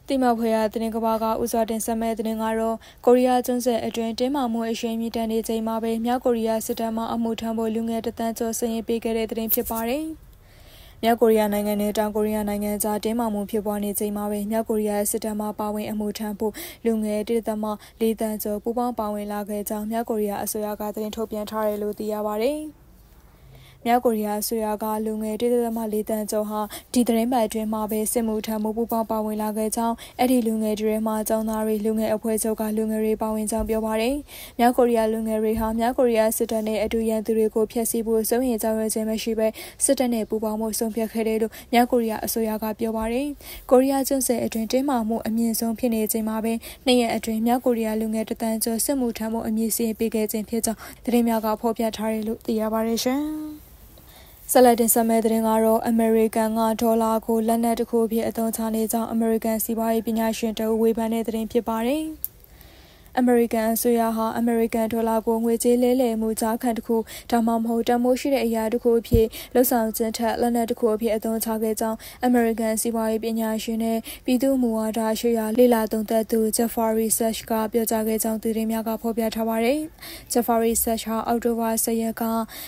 တိမဖွေရတင်ကဘာကဥစွာတင်ဆက်မဲ့တင်ကတော့ကိုရီးယားကျွန်းဆက်အတွင်းတင်းမာမှုအရှိန်မြင့်တန်နေချိန်မှာပဲမြောက်ကိုရီးယားစစ်တပ်မှအမှုထမ်းဖို့လူငယ်တသန်းကျော်စရင်ပေးခဲ့တဲ့တင်ဖြစ်ပါတယ်။မြောက်ကိုရီးယားနိုင်ငံနဲ့တောင်ကိုရီးယားနိုင်ငံကြားတင်းမာမှုဖြစ်ပွားနေချိန်မှာပဲမြောက်ကိုရီးယားစစ်တပ်မှပါဝင်အမှုထမ်းဖို့လူငယ်1.4 တန်းကျော်ပူးပေါင်းပါဝင်လာခဲ့ကြောင်းမြောက်ကိုရီးယားအစိုးရကတင်ထုတ်ပြန်ထားတယ်လို့သိရပါတယ်။မြောက်ကိုရီးယားအစိုးရကလူငယ်1.4 တန်းကျော်ဟာဒီသတင်းပတ်အတွင်းမှာပဲစစ်မှုထမ်းမှုပူးပေါင်းပါဝင်လာခဲ့ကြောင်းအဲ့ဒီလူငယ်တွေမှာကျောင်းသားတွေလူငယ်အဖွဲ့ချုပ်ကလူငယ်တွေပါဝင်ကြောင်းပြောပါတယ်။မြောက်ကိုရီးယားလူငယ်တွေဟာမြောက်ကိုရီးယားစစ်တပ်နဲ့အတူရန်သူတွေကိုဖျက်ဆီးဖို့စိုးရိမ်ကြောက်ရွံ့ခြင်းမရှိဘဲစစ်တပ်နဲ့ပူးပေါင်းမှုဆုံးဖြတ်ခဲ့တယ်လို့မြောက်ကိုရီးယားအစိုးရကပြောပါတယ်။ကိုရီးယားကျွန်းဆက်အတွင်းတင်းမာမှုအမြင့်ဆုံးဖြစ်နေချိန်မှာပဲနှစ်ရက်အတွင်းမြောက်ကိုရီးယားလူငယ်တသန်းကျော်စစ်မှုထမ်းမှုအမြင့်စီးပေးခဲ့ခြင်းဖြစ်ကြောင်းသတင်းများကဖော်ပြထားတယ်လို့သိရပါတယ်ရှင်။ဆက်လက်တင်ဆက်မဲ့တဲ့တင်ကတော့အမေရိကန်ကဒေါ်လာကိုလက်နက်တစ်ခုအဖြစ်အသုံးချနေကြောင်းအမေရိကန်စီးပွားရေးပညာရှင်တို့ဝေဖန်တဲ့တင်ဖြစ်ပါတယ်။အမေရိကန်အစိုးရဟာအမေရိကန်ဒေါ်လာကိုငွေကြေးလဲလှယ်မှုကြားခံတစ်ခုဒါမှမဟုတ်တန်ဖိုးရှိတဲ့အရာတစ်ခုအဖြစ်လှုပ်ဆောင်ခြင်းထက်လက်နက်တစ်ခုအဖြစ်အသုံးချခဲ့ကြောင်းအမေရိကန်စီးပွားရေးပညာရှင်နဲ့ပြည်သူ့မူဝါဒရှိရာလေ့လာသုံးသပ်သူ Jeffrey Sachs ကပြောကြားခဲ့ကြောင်းသတင်းများကဖော်ပြထားပါတယ်။ Jeffrey Sachs ဟာအောက်တိုဘာ10 ရက်က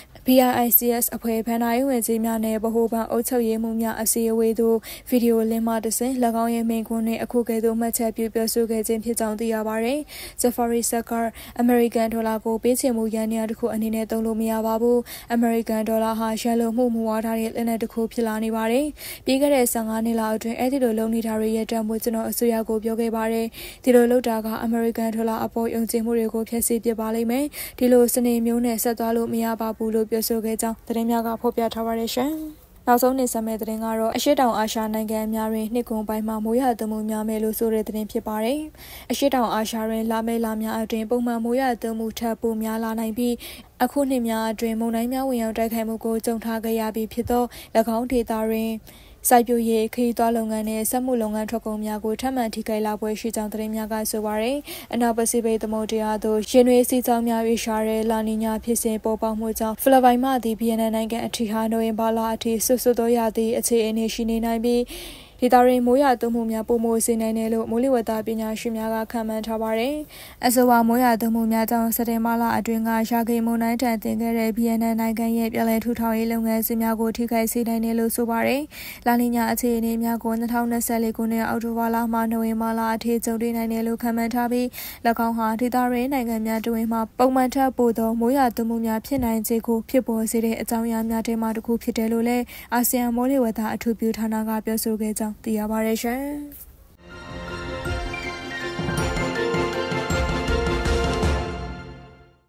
BICS အဖွဲ့ဖန်နာရေးဝန်ကြီးများနဲ့ဗဟိုဘဏ်အုပ်ချုပ်ရေးမှူးများအစည်းအဝေးသို့ဗီဒီယိုလင်းမှတဆင့်၎င်းရဲ့မိန့်ခွန်းနှင့်အခုကဲ့သို့မှတ်ချက်ပြုပြောဆိုခဲ့ခြင်းဖြစ်ကြောင်းသိရပါတယ်။ Jeffrey Sachs ကအမေရိကန်ဒေါ်လာကိုပေးချေမှုရန်နေရာတစ်ခုအနေနဲ့သုံးလို့မရပါဘူး။အမေရိကန်ဒေါ်လာဟာရန်လိုမှုမူဝါဒရဲ့လက်နက်တစ်ခုဖြစ်လာနေပါတယ်။ပြီးခဲ့တဲ့15နှစ်လောက်အတွင်းအဲ့ဒီလိုလုပ်နေတာတွေရဲ့တန်ဖိုးကျွန်တော်အစိုးရကိုပြောခဲ့ပါတယ်။ဒီလိုလုပ်တာကအမေရိကန်ဒေါ်လာအပေါ်ယုံကြည်မှုတွေကိုဖျက်ဆီးပစ်ပါလိမ့်မယ်။ဒီလိုစနေမျိုးနဲ့ဆက်သွားလို့မရပါဘူးလို့ပြောဆိုခဲ့ကြောင်းသတင်းများကဖော်ပြထားပါတယ်ရှင်။နောက်ဆုံးနေဆက်မဲ့သတင်းကတော့အရှေ့တောင်အာရှနိုင်ငံများတွင်နှစ်ကုန်ပိုင်းမှာမိုးရွာသွန်းမှုများမယ်လို့ဆိုတဲ့သတင်းဖြစ်ပါတယ်။အရှေ့တောင်အာရှတွင်လာမယ့်လများအတွင်းပုံမှန်မိုးရွာသွန်းမှုထပ်ပိုများလာနိုင်ပြီးအခုနှစ်များအတွင်းမုန်တိုင်းများဝင်ရောက်တိုက်ခိုက်မှုကိုကြုံထားခဲ့ရပြီးဖြစ်သော၎င်းဒေသတွင်စိုက်ပျိုးရေးခရီးသွားလုပ်ငန်းနဲ့စက်မှုလုပ်ငန်းထွက်ကုန်များကိုထပ်မံထိခိုက်လာပွဲရှိကြောင်းသတင်းများကဆိုပါရယ်အနောက်ပစိဖိတ်သမုဒ္ဒရာသို့ရင်နွေးစီးကြောင်းများရွေ့ရှာတဲ့လာနီညာဖြစ်စဉ်ပေါ်ပေါက်မှုကြောင့်ဖိလစ်ပိုင်မှဗီယက်နမ်နိုင်ငံအထိဟာနိုဝင်ဘာလအထိဆွတ်သောရသည့်အခြေအနေရှိနေနိုင်ပြီးဒေသတွင်မိုးရွာသွန်းမှုများပိုမိုစေနိုင်တယ်လို့မိုးလေဝသပညာရှင်များကခန့်မှန်းထားပါတယ်။အဆိုပါမိုးရွာသွန်းမှုများကြောင့်စက်တင်ဘာလအတွင်းကရာဂိမုန်တိုင်းတန်တင်ခဲ့တဲ့ဗီယက်နမ်နိုင်ငံရဲ့ပြည်လည်ထူထောင်ရေးလုပ်ငန်းစဉ်များကိုထိခိုက်စေနိုင်တယ်လို့ဆိုပါတယ်။လာနီညာအခြေအနေများကို2024ခုနှစ်အောက်တိုဘာလမှနိုဝင်ဘာလအထိကြုံတွေ့နိုင်တယ်လို့ခန့်မှန်းထားပြီး၎င်းဟာဒေသတွင်းနိုင်ငံများတွင်မှပုံမှန်ထက်ပိုသောမိုးရွာသွန်းမှုများဖြစ်နိုင်ခြေကိုဖြစ်ပေါ်စေတဲ့အကြောင်းအရာများထဲမှတစ်ခုဖြစ်တယ်လို့လည်းအာဆီယံမိုးလေဝသအထူးပြုဌာနကပြောဆိုခဲ့ကြောင်းသိရပါတယ်ရှင်။